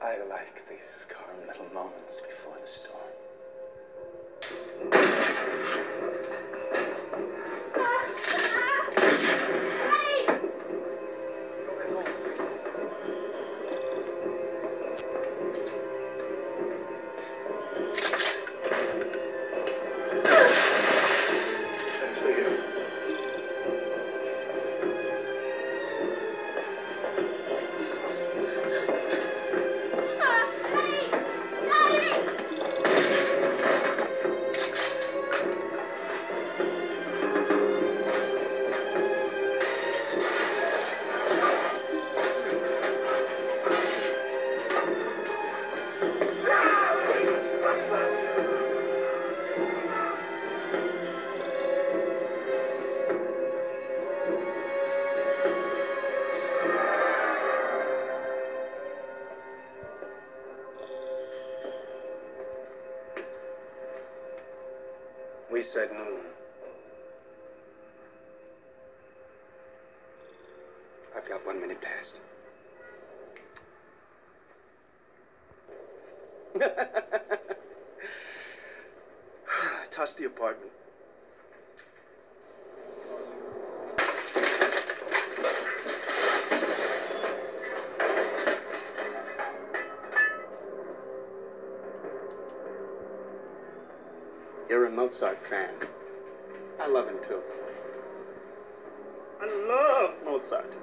I like these calm little moments before the storm. We said noon. I've got 1 minute past. Toss the apartment. You're a Mozart fan. I love him too. I love Mozart.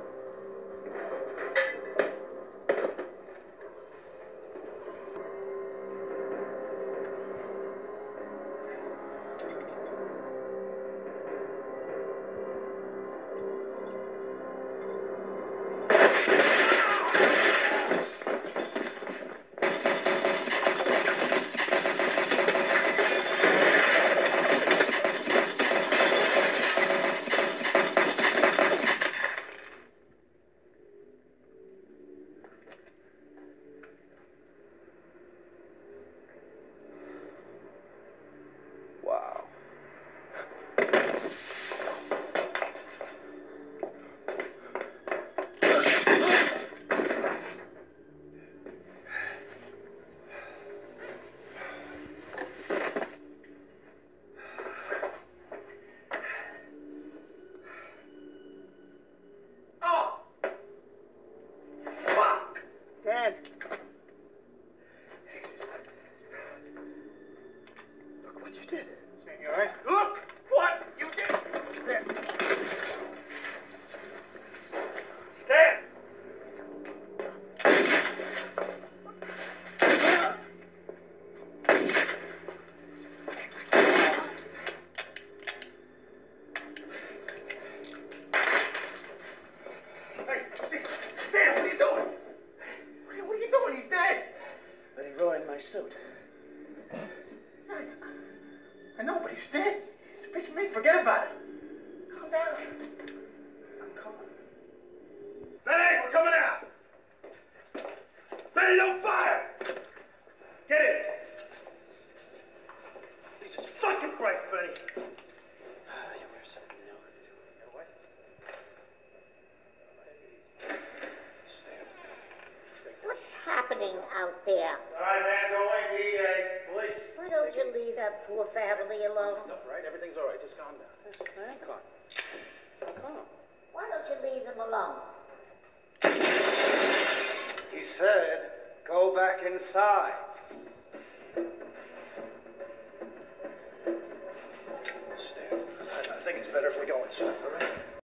Wow. Oh! Fuck! Stan! Look what you did. Senor. Look what you did. Stan. Stan. Hey, Stan, what are you doing? What are you doing? He's dead. But he ruined my suit. I know, but he's dead. It's a bitch made. Forget about it. Calm down. I'm calm. Benny, we're coming out. Benny, don't fire. Get in. Jesus fucking Christ, Benny. You wear something new. You what? What's happening out there? All right, man, go away. DEA, police. Why don't you leave that poor family alone? Stuff, right? Everything's all right. Just calm down. I am calm. Calm. Why don't you leave them alone? He said, go back inside. Stan, I think it's better if we go inside, all right?